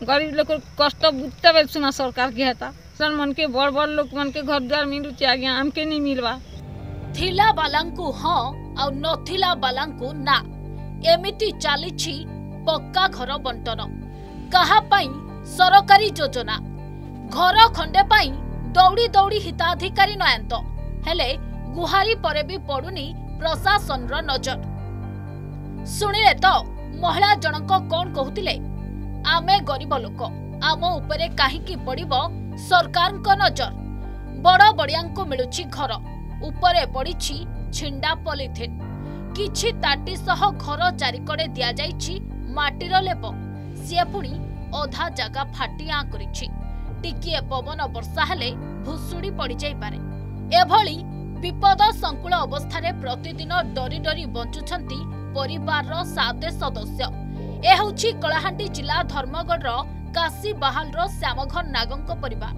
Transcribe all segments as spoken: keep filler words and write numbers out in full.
गरीब लोग कष्ट बुझते बे सुना सरकार की हेता सन मन के बड़ बड़ लोग मन के घर द्वार मिलुचे आज्ञा हमके नहीं मिलवा थिला बालांकु हाँ आ नथिला बालांकु ना एमिति चालिछि पक्का घर बंटन कहा पाई सरकारी योजना घर खंडे पाई दौड़ी दौड़ी हिताधिकारी नयंत हेले गुहारी परे भी पड़ुनी प्रशासन रो नजर सुनिले तो महिला जनक कौन कहूतिले आमे गरीब लोक आम उपरे काहीकि पड़िबो सरकार को नजर बड़ बड़ियांको मिलुछि घर उपरे पड़िछि छिंडा पॉलिथिन किछि ताटी सह घर चारिकड़े दिया जाइछि माटीर लेप सिए पुणी अधा जागा फाटी आं करिछि टिकिए पवन वर्षा हेले भुसुड़ी पड़ी जाई पारे एभली विपद संकुल अवस्था प्रतिदिन डरी डरी बंचुछंती परिवार सात सदस्य ए हउछि कलाहांडी जिला धर्मगढ़ काशी बाहाल श्यामघर नागंक परिवार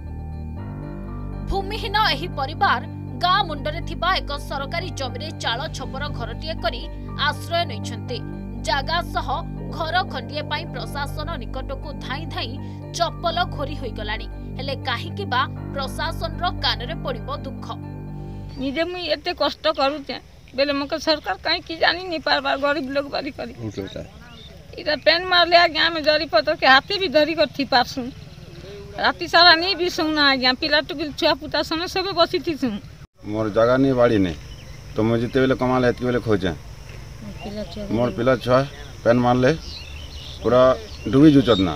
भूमिहीन एही परिवार गाँ मुंडरे थिबा एक सरकारी जमीरे चाल छपर घरटीए करी आश्रय नैछंती जागा सह घर खंडिए पाई प्रशासन निकटकू धाई धाई चप्पल खोरी होई गलानी हेले काहीकि बा प्रशासन रो कानरे पड़िबो दुख निजे मुई एते कष्ट करूचे बेले मके सरकार कहीं की जानी नहीं पारबार गरीब लोग बारी करी इधर पेन मार ले आज्ञा में जरी पतर के हाथी भी धरी कर थी पासु राती सारा नहीं भी सुना आज्ञा पिला टुकिल छुआ पुता सने सबे बसी थी सुन मोर जगह नहीं बाड़ी ने तो मैं जिते बेले कमा ले एतके बेले खोजे मोर पिला छुआ पेन मार ले पूरा डूबी जुचत ना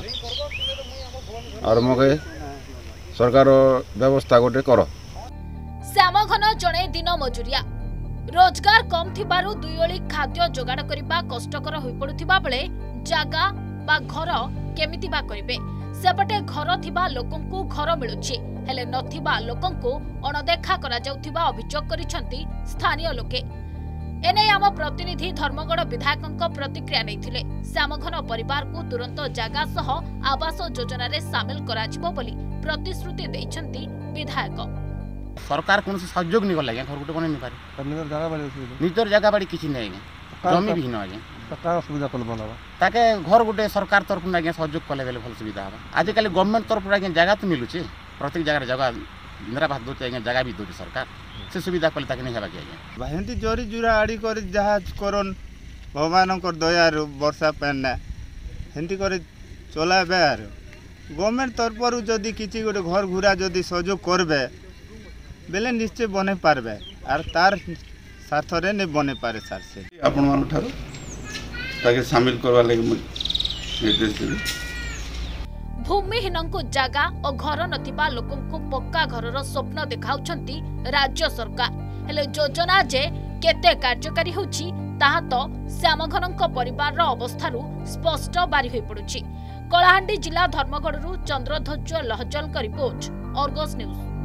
और मके सरकार व्यवस्था गोटे करो श्यामघन जड़े दिन मजुरिया रोजगार कम थिबारु दुईओली खाद्य जोगाड़ करबा कष्टकर होई पडुथिबा बेले जागा बा घर केमिति बा करिवे सेपटे घर थिबा लोकंकु घर मिलुछि हेले नथिबा लोकंकु अणदेखा करा जाउथिबा अभियोग करिसंती स्थानीय लोके एने आम प्रतिनिधि धर्मगढ़ विधायकंक प्रतिक्रिया नैथिले श्यामघन परिवार को तुरंत जागा सह आवास योजना रे शामिल कराजिबो बोली प्रतिश्रुति दैछंती विधायक सरकार कौन से सहयोग नहीं गला घर गोटे बने नहीं पारे निजर जगह बाड़ी किसी नहीं जमी भी ना आज्ञा सुविधा कल भल ताके घर गोटे सरकार तरफ आज्ञा सहयोग कले बेले भल सुविधा हम आजिकल गवर्नमेंट तरफ आज्ञा जगह तो मिलुचे प्रत्येक जगह जगह इंदिरा भात दौचे आज्ञा जगह भी दौचे सरकार से सुविधा कले ताके नहीं हेबा कि आज्ञा हेंती जोरी जुरा आड़ी कर जहाज करन भगवान दयार वर्षा पेना हेंती कर चलाबे आर गवर्नमेंट तरफ जदि किसी गोटे घर घुरा जदि सहयोग करबे बेले निश्चय बने पारबे आर तार साथरे ने बने पारे सार से आपण मान ठारो ताके शामिल करवा लागि निर्देश देबी भूमिहीनंकु जागा और घर नथिबा लोकंकु पक्का घरर स्वप्न देखाउछंती राज्य सरकार हेले योजना जे केते कार्यकारी होछि ताहा तो श्यामघनंक परिवार अवस्थारू स्पष्ट बारी होई पडुछि कलाहांडी जिला धर्मगढ़रू चंद्रध्वज लहजल का रिपोर्ट अर्गस न्यूज।